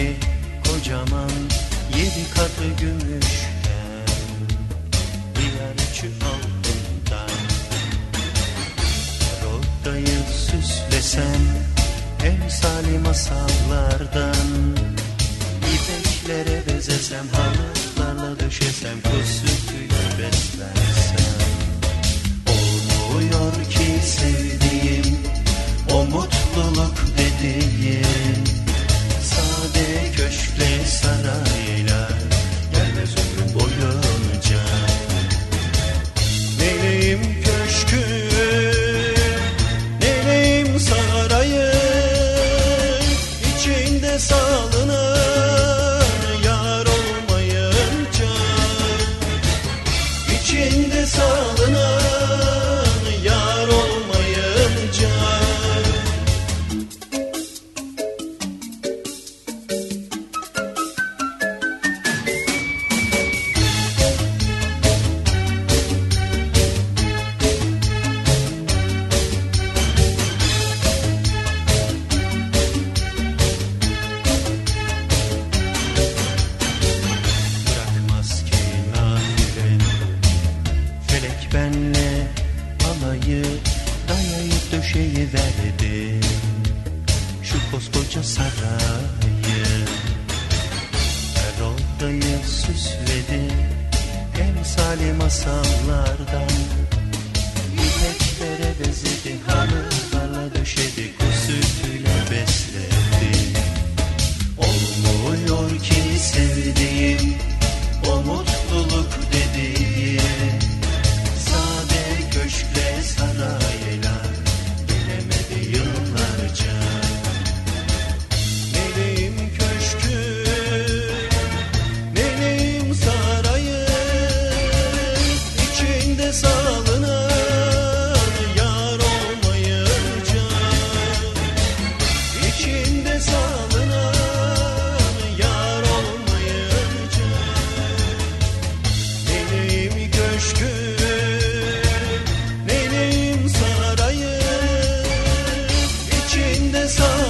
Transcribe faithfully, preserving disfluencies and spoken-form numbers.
maskeli kocaman yedi katı gümüşten, bir ölçü altından. Rodayı süslesem emsali masallardan, İpeklere bezesem, halılarla döşesem, kuş sütüyle beslensem. Olmuyor ki sevdiğim o mutluluk dediğim, sade köşkle sarayla gelmez ömrüm boyunca. Neleyim köşkü, neleyim sarayı, içinde salınan yar olmayınca, içinde salınan yar olmayınca. Bırakmaz ki nahiren felek benle alayı, dayayıp döşeyiverdi şu koskoca sarayı. Her odayı süsledi emsali masallardan, İpeklere bezedi, halılarla döşedi, kuş sütüyle besledi. Olmuyor ki sevdiğim o mutluluk dediğim, sade köşkle sarayla gelemedi yıllarca. Neleyim köşkü, neleyim sarayı, içinde salınan yar olmayınca, içinde salınan yar olmayınca. Neleyim köşkü, neleyim sarayı, içinde salınan